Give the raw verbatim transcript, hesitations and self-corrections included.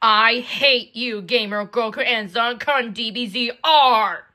I hate you, Gamer Goku and Zoncon D B Z R!